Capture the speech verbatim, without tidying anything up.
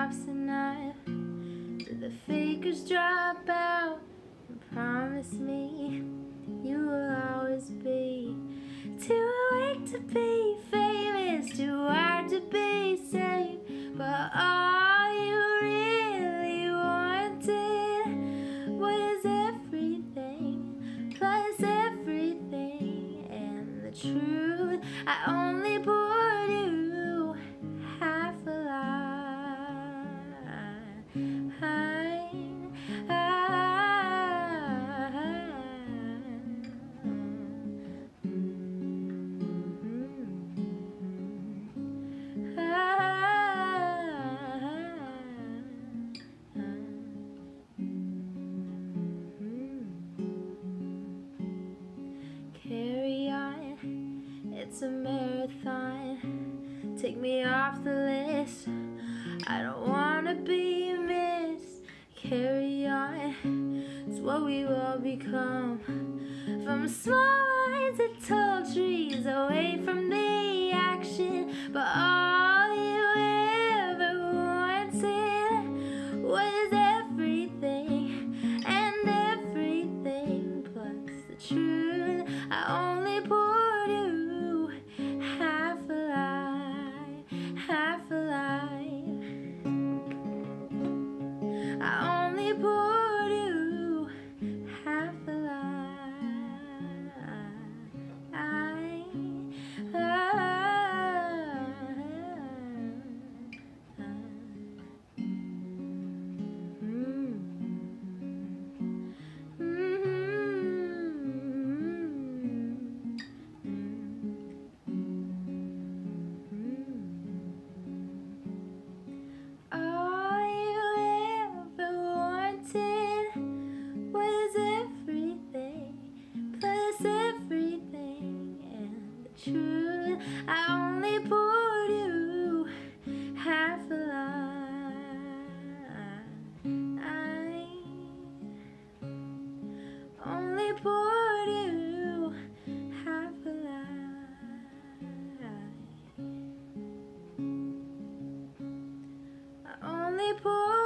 stops enough? Do the fakers drop out and promise me you will always be too awake to be famous, too hard to be safe, but all you really wanted was everything plus everything, and the truth, I only poured you half a lie. I, carry on, it's a marathon. Take me off the list, I don't wanna be missed. Carry on, it's what we've all become. From small lines to tall trees, away from the action, but all you ever wanted was everything and everything plus the truth. I only poured you half a lie, half a lie. I only poured you half a lie. I, I, I, mm, mm, all you ever wanted was everything plus everything, and the truth, I only poured you half a lie. I only poured you half a lie. I only poured